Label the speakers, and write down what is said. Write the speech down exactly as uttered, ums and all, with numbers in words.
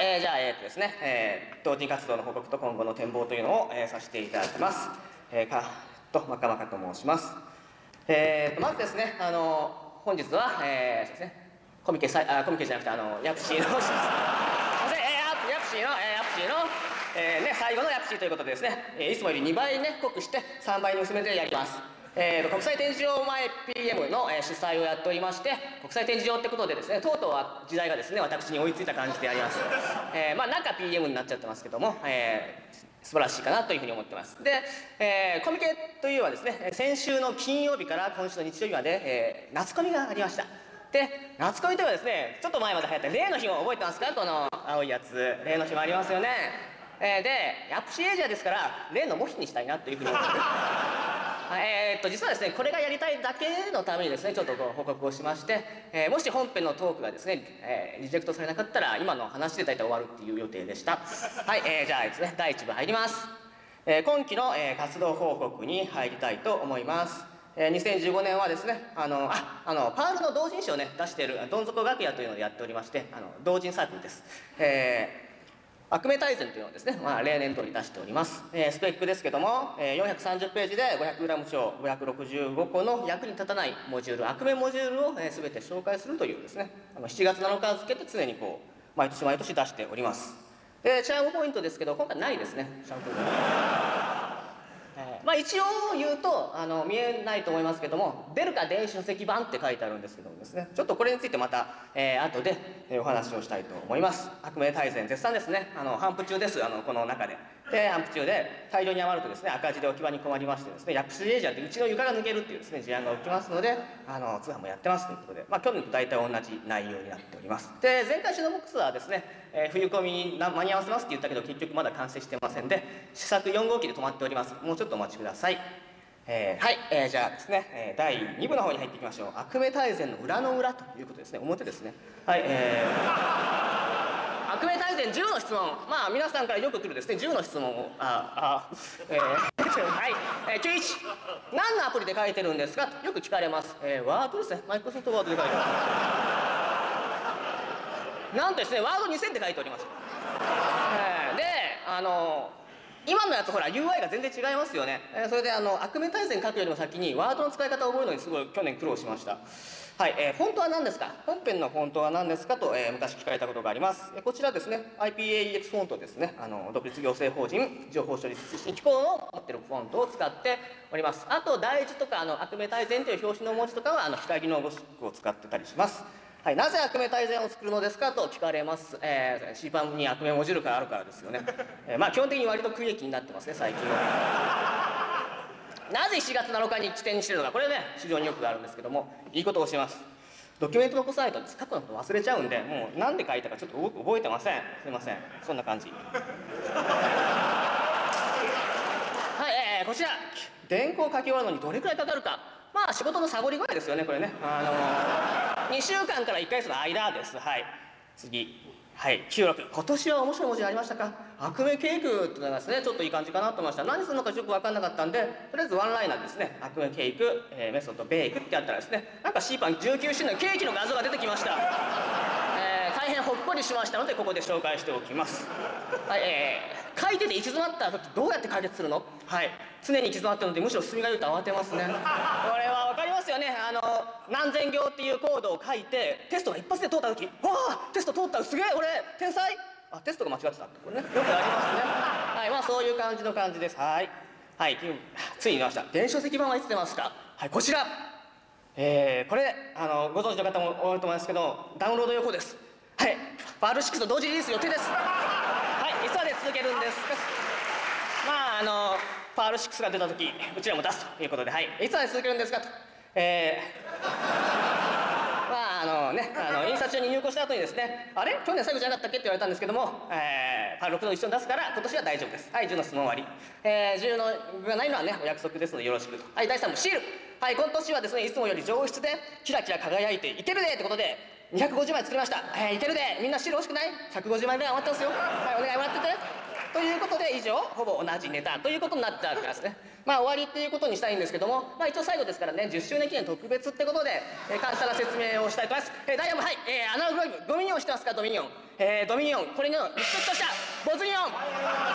Speaker 1: えー、じゃあ、えーとですね、えー、同人活動の報告と今後の展望というのを、えー、させていただきます。えー、かと、まかまかと申します。えーと、まずですね、あの、本日は、えー、そうですね、コミケさい、あ、コミケじゃなくて、あの、ヤプシーの、すいません、えー、ヤプシーの、えー、ヤプシーの、えー、ね、最後のヤプシーということでですね、えー、いつもよりにばいね、濃くしてさんばいに薄めてやります。えーと、国際展示場前 ピーエム の、えー、主催をやっておりまして、国際展示場ってことでですね、とうとうは時代がですね、私に追いついた感じであります。えー、まあ、中 ピーエム になっちゃってますけども、えー、素晴らしいかなというふうに思ってます。で、えー、コミケというのはですね、先週の金曜日から今週の日曜日まで、えー、夏コミがありました。で、夏コミというのはですね、ちょっと前まで流行った例の日も覚えてますか？この青いやつ。例の日もありますよね。えー、で、ヤプシーエイジアですから、例の模ヒにしたいなというふうに思ってます。えー、っと実はですね、これがやりたいだけのためにですね、ちょっとご報告をしまして、えー、もし本編のトークがですね、えー、リジェクトされなかったら今の話で大体終わるっていう予定でした。はい、えー、じゃあですね、だいいち部入ります。えー、今期の、えー、活動報告に入りたいと思います。えー、にせんじゅうごねんはですね、あの、あ、あの、パールの同人誌をね、出している、どん底楽屋というのをやっておりまして、あの、同人サークルです。えー悪名大全というのをですね、まあ、例年通り出しております。えー、スペックですけども、えー、よんひゃくさんじゅうページで ごひゃくグラム 超ごひゃくろくじゅうごこの役に立たないモジュール、悪名モジュールを、えー、全て紹介するというですね、あのしちがつなのか付けて常にこう、毎年毎年出しております。で、チャームポイントですけど、今回ないですね、チャームポイント。えー、まあ一応言うとあの見えないと思いますけども、出るか電子書籍版って書いてあるんですけどもですね、ちょっとこれについてまた、えー、後で、えー、お話をしたいと思います。悪名大全絶賛ですね。あの頒布中です。あのこの中でで頒布中で大量に余るとですね、赤字で置き場に困りましてですね、ヤプシーエイジアってうちの床が抜けるっていうですね事案が起きますので、あの通販もやってますということで、まあ去年と大体同じ内容になっております。で、前回シノボックスはですね、えー、冬コミに間に合わせますって言ったけど結局まだ完成してませんで、試作よん号機で止まっております。もうちょっとお待ちください。えー、はい、えー、じゃあですね、えー、だいに部の方に入っていきましょう。悪名大全の裏の裏ということですね。表ですね。はい、えー、悪名大全じゅうの質問。まあ皆さんからよく来るですねじゅうの質問を、あ、あ、えー、はい、えー、きゅうじゅういち、何のアプリで書いてるんですかとよく聞かれます。えー、ワードですね。マイクロソフトワードで書いてます。なんとですね、ワードにせんって書いております。えー、で、あのー今のやつほら ユーアイ が全然違いますよね。えー、それであの悪名大全書くよりも先にワードの使い方を覚えるのにすごい去年苦労しました。はい、えー、フォントは何ですか、本編のフォントは何ですかと、えー、昔聞かれたことがあります。えー、こちらですね アイピーエーイーエックス フォントですね、あの独立行政法人情報処理推進機構の持ってるフォントを使っております。あと大字とかあの悪名大全という表紙の文字とかはあの光のゴシックを使ってたりします。はい、なぜ悪名大全を作るのですかと聞かれます。えー、シーパンに悪名モジュールがあるからですよね。えー、まあ基本的に割と食い液になってますね、最近は。なぜしちがつなのかに起点にしてるのか、これね、非常によくあるんですけども、いいことをします。ドキュメント残さないと書くのこと忘れちゃうんで、もう何で書いたかちょっと覚えてません。すいません。そんな感じ。はい、えー、こちら、原稿を書き終わるのにどれくらいかかるか。まあ仕事のサボり具合ですよね、これね。あのー、にしゅうかんからいっかげつの間です。はい。次。はい。きゅうじゅうろく。今年は面白い文字ありましたか？悪名ケイクってのがですね、ちょっといい感じかなと思いました。何するのかよく分かんなかったんで、とりあえずワンライナーですね。悪名ケイク、えー、メソッドベイクってやったらですね、なんか シーパンじゅうきゅうしゅうねんケーキの画像が出てきました。えー、大変ほっこりしましたので、ここで紹介しておきます。はい、えー、書いてて行き詰まった時どうやって解決するの？はい。常に行き詰まってるので、むしろ進みが言うと慌てますね。これは分かりますよね。あの何千行っていうコードを書いてテストが一発で通った時、わあテスト通った、すげえ俺天才、あテストが間違ってたってこれねよくありますね。はい、まあそういう感じの感じです。はいはい、ついに出ました。電子書籍版はいつ出ますか？はい、こちら、えー、これあのご存知の方も多いと思いますけど、ダウンロード予報です。はい、パールシックスと同時リリース予定です。はい、いつまで続けるんですか？まああのパールシックスが出た時うちらも出すということで、はい、いつまで続けるんですかと、えー、まああのね、あの印刷所に入稿した後にですね、あれ去年最後じゃなかったっけって言われたんですけども、えー、パールろくと一緒に出すから今年は大丈夫です。はい、じゅうの質問終わり。えー、じゅうのがないのはねお約束ですのでよろしくと。はい、だいさん部シール。はい、今年はですねいつもより上質でキラキラ輝いていけるでってことでにひゃくごじゅうまい作りました。えー、いけるで、みんなシール欲しくない？ ひゃくごじゅうまいぐらい余ってますよ。はい、お願いもらってて。ということで以上ほぼ同じネタということになってあるからですね。まあ終わりっていうことにしたいんですけども、まあ一応最後ですからねじゅっしゅうねん記念特別ってことで、えー、簡単な説明をしたいと思います。えー、だいよん部、はい、えー、アナログライブドミニオンしてますか？ドミニオン、 えー、ドミニオン、これのリスペクトしたボズニオン。